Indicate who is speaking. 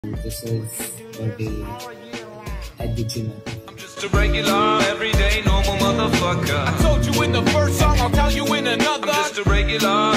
Speaker 1: This is Dirty Edgy.
Speaker 2: Just a regular, everyday, normal motherfucker. I told you in the first song, I'll tell you in another. I'm just a regular,